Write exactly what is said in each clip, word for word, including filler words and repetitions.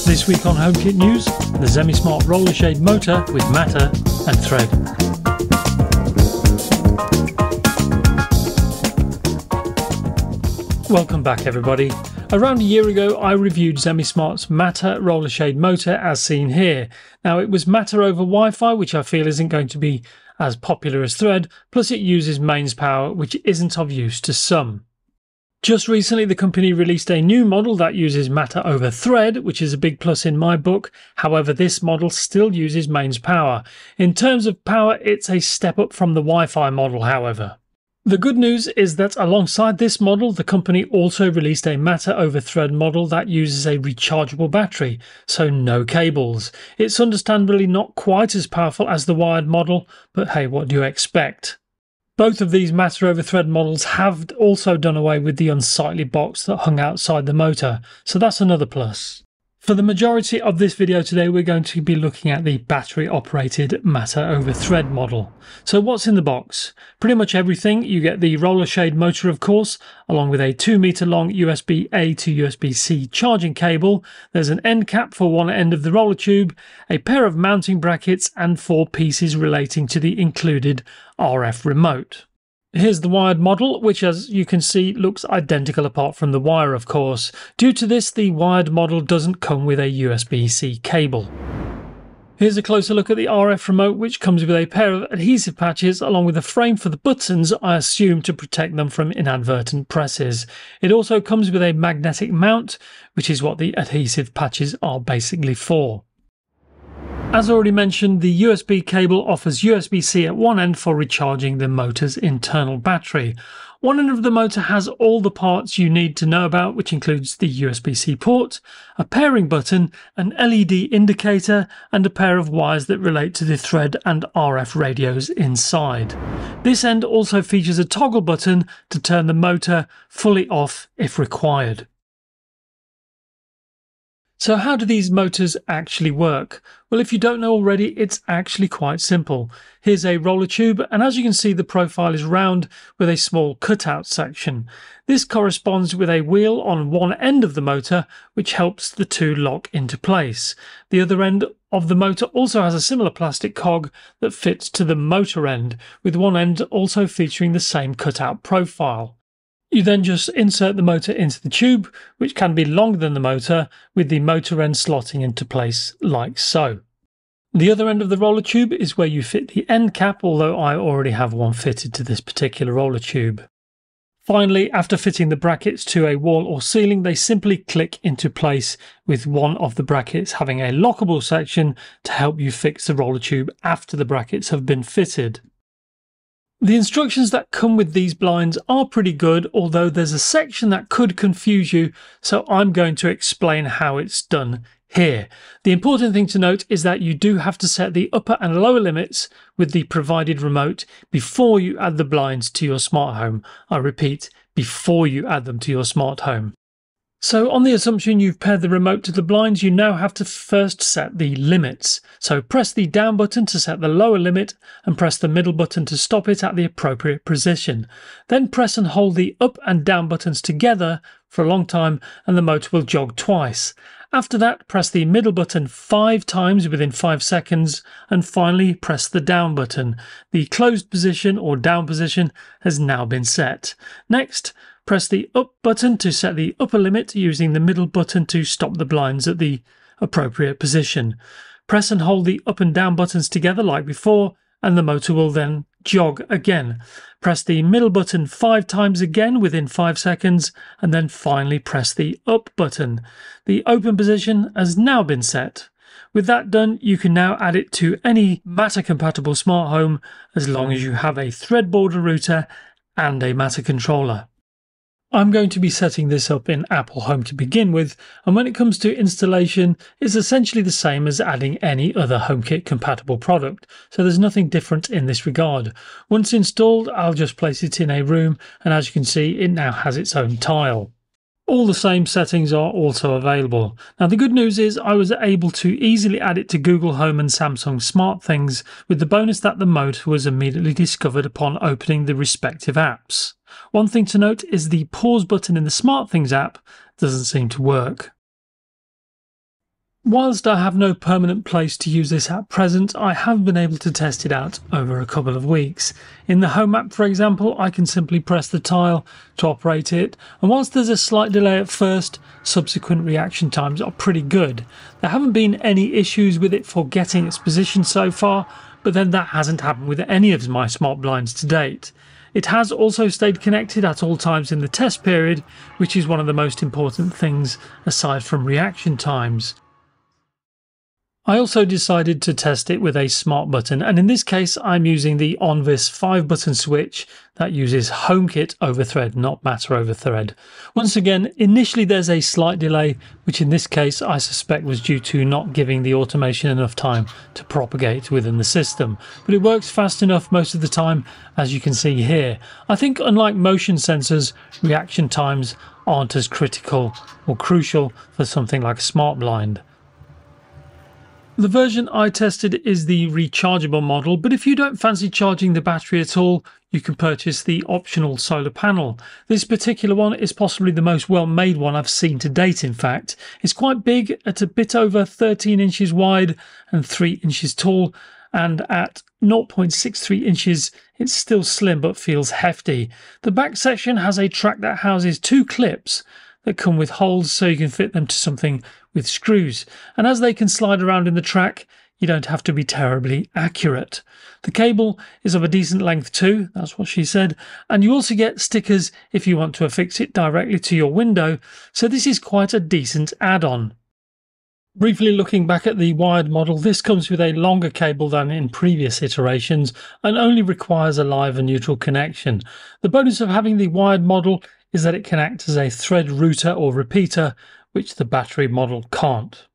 This week on HomeKit News, the ZemiSmart roller shade motor with matter and thread. Welcome back everybody. Around a year ago I reviewed ZemiSmart's matter roller shade motor as seen here. Now it was matter over Wi-Fi, which I feel isn't going to be as popular as thread, plus it uses mains power which isn't of use to some. Just recently the company released a new model that uses matter over thread, which is a big plus in my book. However, this model still uses mains power. In terms of power, it's a step up from the Wi-Fi model, however. The good news is that alongside this model, the company also released a matter over thread model that uses a rechargeable battery, so no cables. It's understandably not quite as powerful as the wired model, but hey, what do you expect? Both of these matter over thread models have also done away with the unsightly box that hung outside the motor, so that's another plus. For the majority of this video today, we're going to be looking at the battery operated matter over thread model. So what's in the box? Pretty much everything. You get the roller shade motor, of course, along with a two meter long U S B A to U S B C charging cable. There's an end cap for one end of the roller tube, a pair of mounting brackets and four pieces relating to the included R F remote. Here's the wired model, which as you can see looks identical apart from the wire, of course. Due to this, the wired model doesn't come with a U S B C cable. Here's a closer look at the R F remote, which comes with a pair of adhesive patches along with a frame for the buttons, I assume to protect them from inadvertent presses. It also comes with a magnetic mount, which is what the adhesive patches are basically for. As already mentioned, the U S B cable offers U S B C at one end for recharging the motor's internal battery. One end of the motor has all the parts you need to know about, which includes the U S B C port, a pairing button, an L E D indicator, and a pair of wires that relate to the thread and R F radios inside. This end also features a toggle button to turn the motor fully off if required. So how do these motors actually work? Well, if you don't know already, it's actually quite simple. Here's a roller tube, and as you can see, the profile is round with a small cutout section. This corresponds with a wheel on one end of the motor, which helps the two lock into place. The other end of the motor also has a similar plastic cog that fits to the motor end, with one end also featuring the same cutout profile. You then just insert the motor into the tube, which can be longer than the motor, with the motor end slotting into place like so. The other end of the roller tube is where you fit the end cap, although I already have one fitted to this particular roller tube. Finally, after fitting the brackets to a wall or ceiling, they simply click into place, with one of the brackets having a lockable section to help you fix the roller tube after the brackets have been fitted. The instructions that come with these blinds are pretty good, although there's a section that could confuse you, so I'm going to explain how it's done here. The important thing to note is that you do have to set the upper and lower limits with the provided remote before you add the blinds to your smart home. I repeat, before you add them to your smart home. So on the assumption you've paired the remote to the blinds, you now have to first set the limits. So press the down button to set the lower limit and press the middle button to stop it at the appropriate position. Then press and hold the up and down buttons together for a long time and the motor will jog twice. After that, press the middle button five times within five seconds and finally press the down button. The closed position or down position has now been set. Next, press the up button to set the upper limit using the middle button to stop the blinds at the appropriate position. Press and hold the up and down buttons together like before and the motor will then jog again. Press the middle button five times again within five seconds and then finally press the up button. The open position has now been set. With that done, you can now add it to any matter compatible smart home as long as you have a thread-border router and a matter controller. I'm going to be setting this up in Apple Home to begin with, and when it comes to installation, it's essentially the same as adding any other HomeKit compatible product, so there's nothing different in this regard. Once installed, I'll just place it in a room, and as you can see, it now has its own tile. All the same settings are also available. Now the good news is I was able to easily add it to Google Home and Samsung SmartThings, with the bonus that the motor was immediately discovered upon opening the respective apps. One thing to note is the pause button in the SmartThings app doesn't seem to work. Whilst I have no permanent place to use this at present, I have been able to test it out over a couple of weeks. In the Home app, for example, I can simply press the tile to operate it, and whilst there's a slight delay at first, subsequent reaction times are pretty good. There haven't been any issues with it forgetting its position so far, but then that hasn't happened with any of my smart blinds to date. It has also stayed connected at all times in the test period, which is one of the most important things aside from reaction times. I also decided to test it with a smart button, and in this case I'm using the Onvis five button switch that uses HomeKit over Thread, not Matter over Thread. Once again, initially there's a slight delay, which in this case I suspect was due to not giving the automation enough time to propagate within the system, but it works fast enough most of the time, as you can see here. I think unlike motion sensors, reaction times aren't as critical or crucial for something like a smart blind. The version I tested is the rechargeable model, but if you don't fancy charging the battery at all, you can purchase the optional solar panel. This particular one is possibly the most well-made one I've seen to date, in fact. It's quite big, at a bit over thirteen inches wide and three inches tall, and at zero point six three inches it's still slim but feels hefty. The back section has a track that houses two clips that come with holes so you can fit them to something with screws, and as they can slide around in the track, you don't have to be terribly accurate. The cable is of a decent length too, that's what she said, and you also get stickers if you want to affix it directly to your window, so this is quite a decent add-on. Briefly looking back at the wired model, this comes with a longer cable than in previous iterations and only requires a live and neutral connection. The bonus of having the wired model is that it can act as a thread router or repeater, which the battery model can't.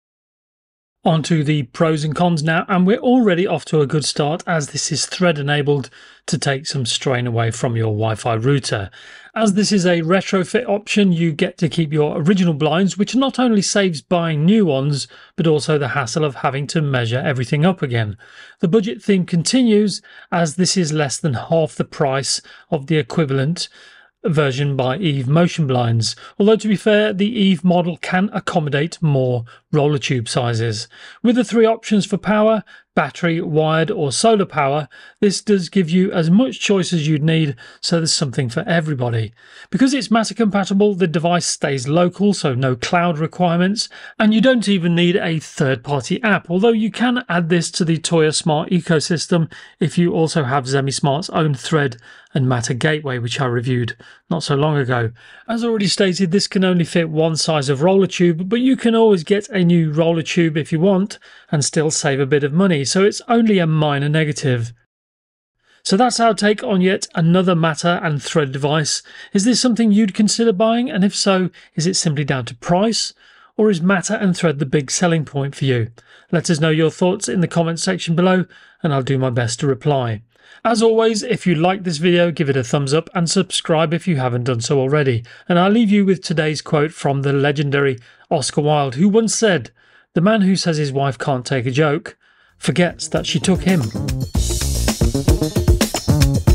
On to the pros and cons now, and we're already off to a good start as this is thread enabled to take some strain away from your Wi-Fi router. As this is a retrofit option, you get to keep your original blinds, which not only saves buying new ones, but also the hassle of having to measure everything up again. The budget theme continues, as this is less than half the price of the equivalent version by Eve motion blinds, although to be fair, the Eve model can accommodate more roller tube sizes. With the three options for power, battery, wired or solar power, this does give you as much choice as you'd need, so there's something for everybody. Because it's Matter compatible, the device stays local, so no cloud requirements, and you don't even need a third-party app, although you can add this to the Toya Smart ecosystem if you also have ZemiSmart's own Thread and Matter gateway, which I reviewed not so long ago. As already stated, this can only fit one size of roller tube, but you can always get a new roller tube if you want and still save a bit of money, so it's only a minor negative. So that's our take on yet another Matter and Thread device. Is this something you'd consider buying, and if so, is it simply down to price, or is Matter and Thread the big selling point for you? Let us know your thoughts in the comments section below and I'll do my best to reply. As always, if you like this video, give it a thumbs up and subscribe if you haven't done so already. And I'll leave you with today's quote from the legendary Oscar Wilde, who once said, "The man who says his wife can't take a joke forgets that she took him."